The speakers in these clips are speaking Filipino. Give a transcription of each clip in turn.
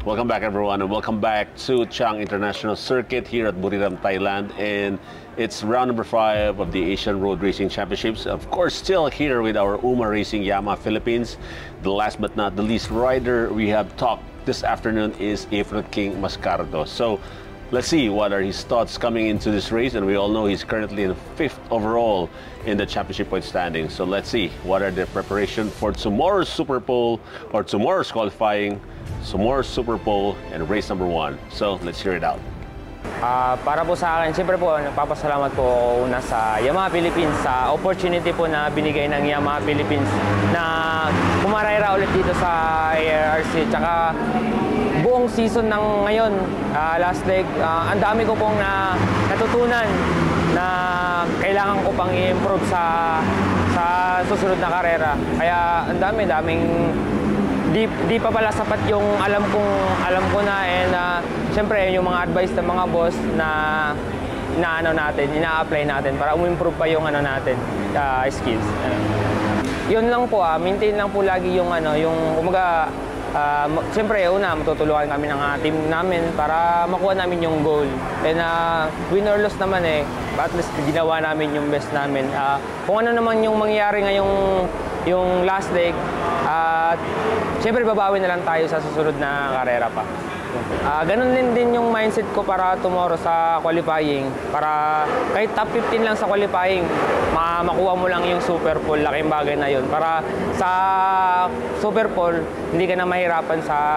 Welcome back, everyone, and welcome back to Chang International Circuit here at Buriram, Thailand. And it's round number 5 of the Asian Road Racing Championships. Of course, still here with our UMA Racing Yamaha Philippines. The last but not the least rider we have talked this afternoon is Ifrit King Mascardo. So let's see what are his thoughts coming into this race. And we all know he's currently in 5th overall in the championship point standing. So let's see what are the preparation for tomorrow's Super Pole or tomorrow's qualifying, tomorrow's Super Pole, and race number 1. So let's hear it out. Para po sa akin, siyempre po, nagpapasalamat po ako una sa Yamaha Philippines sa opportunity po na binigay ng Yamaha Philippines na pumarayra ulit dito sa ARRC. Tsaka buong season ng ngayon, last leg, ang dami ko pong natutunan na kailangan ko pang i-improve sa susunod na karera. Kaya ang daming di pa pala sapat yung alam ko na, and siyempre yung mga advice ng mga boss na ina-apply natin para umimprove pa yung natin skills. Yun lang po, maintain lang po lagi yung kumaga, siyempre una matutulungan kami ng team namin para makuha namin yung goal. And win or loss naman at least ginawa namin yung best namin. Kung ano naman yung mangyayari ngayong yung last leg, siyempre babawi na lang tayo sa susunod na karera pa. Ganun din yung mindset ko para tomorrow sa qualifying. Para kahit top 15 lang sa qualifying, makuha mo lang yung Super Pole. Laking bagay na yun. Para sa Super Pole, hindi ka na mahirapan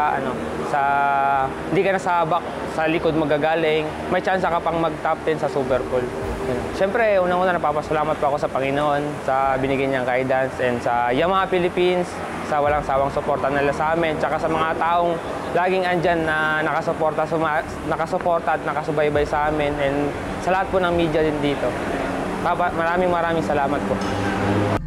hindi ka na sa likod magagaling. May chance ka pang mag-top 10 sa Super Pole. Siyempre, unang-una napapasalamat po ako sa Panginoon sa binigay niyang guidance, and sa Yamaha Philippines sa walang sawang suporta nila sa amin, tsaka sa mga taong laging andyan na nakasuporta at nakasubaybay sa amin, and sa lahat po ng media din dito. Maraming salamat po.